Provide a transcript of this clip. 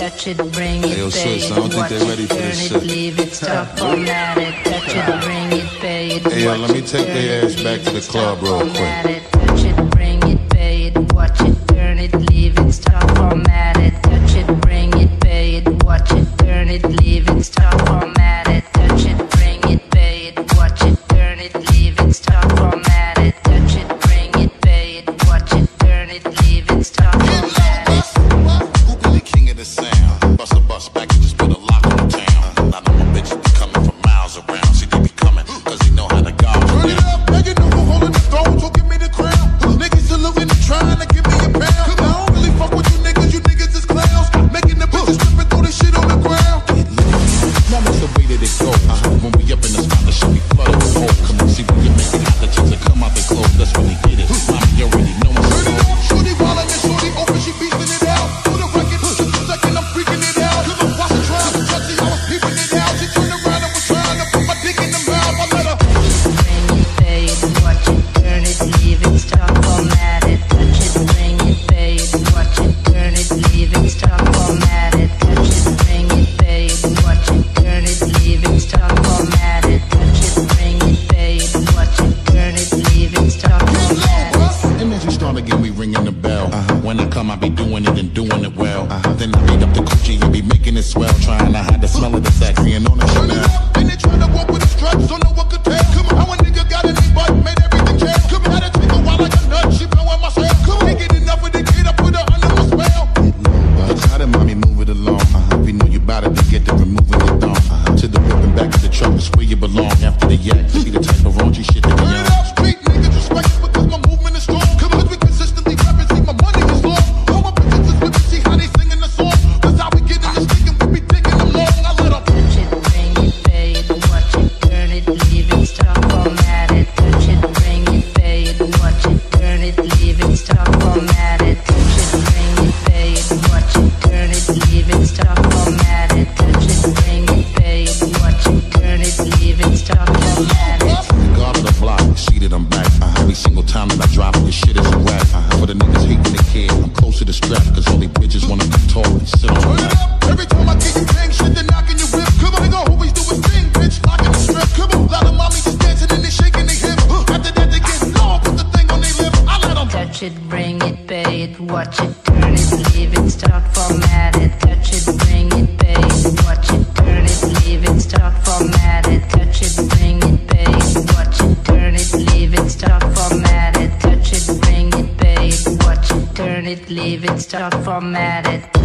touch it, bring it, pay it, watch it, turn it, leave it, stop, format it, touch it, bring it, pay it, hey, yo, let me take their ass back to the club real quick. Touch it, bring it, pay it, watch it, turn it, leave it, stop, format it, touch it, bring it, pay it, watch it, turn it, leave it, stop, format it, touch it, bring it, pay it, watch it, turn it, leave it, stop, format it, touch it, bring it, pay it, watch it, turn it, leave it, stop, format it. Who be the king of the sound? Bust a bus back and just put a lock on the town. I know my bitches be coming from miles around. See, they be coming, cause they know how to go. Turn it up, now you know who holding the throne, so give me the crown. Niggas saluting and trying to give me a pound. I don't really fuck with you niggas is clowns. Making the bitches stripping through the shit on the ground. Now that's the way that it goes. When we up in the spot, the shit be flooded with holes. Come on, see when you make it hot, the chicks that come out the clothes. That's when they get it. Mommy, you already know what's Turn it going on. up, shorty wildin' and shorty open, she beastin' it out. For the record, just a second, I'm freaking it out. Watch her try to touch it, I was peeping it out. She turned around and was trying to put my dick in the mouth. I let her Bring it, pay it, watch it, turn it, leave it, stop, format it, touch it, bring it, pay it, watch it, turn it, leave it, stop, format it, touch it, bring it, pay it, watch it, turn it, leave it, stop, format it, touch it, bring it, pay it, watch it, turn it, leave it, stop, format it. And as you start again, we ringing the bell. When I come, I be doing it and doing it well. Then I beat up the coochie and be making it swell. Trying to hide the smell of the sexy and on the turn it Chanel. up, and they tryna walk with the stripes, don't know what could tell. Come on, how a nigga got any butt, made everything count. Come on, had to take a while like a nut, she blowing my cell. Come on, can't get enough of the kid, I put her under my spell. Look how the mommy move it along. We know you bout it to get to removing your thumb. To the whip and back of the truck is where you belong. After the yak, be the type of raunchy shit that Turn we it on. up, street niggas respect it because my movement is strong. Come on, we consistently rapping, see my money is long. All my bitches is with me, see how they singing the song. Cause how we get in the stick and we be digging them long. I let them Touch it, bring it, pay it, watch it, turn it, leave it, stop, format it, touch it, bring it, pay it, watch it, turn it, leave it, stop, format it, touch it, bring it, pay it, watch it, turn it, leave it, stop, format it, touch it, bring it, pay it, watch it, turn it, leave it, stop, format it. God of the block, see that I'm back. Every single time that I drop it, this shit is a rap. For the niggas hating the kid, I'm close to the strap. Cause all these bitches wanna come tall and sit on turn my it up. Every time I get you bang shit, they're knocking your whip. Come on, nigga, always do his thing, bitch, locking the strip. Come on, lot of mommies just dancing and they shaking their hip. After that, they get low, put the thing on their lip. I let them Touch it, bring it, pay it, watch it, turn it, leave it, stop, format it, touch it, bring it, pay it, watch it, turn it, leave it, stop, format it, touch it, bring it, pay it, watch it, turn it, leave it, stop, format it, touch it, bring it, pay it, watch it, turn it, leave it, stop, format it.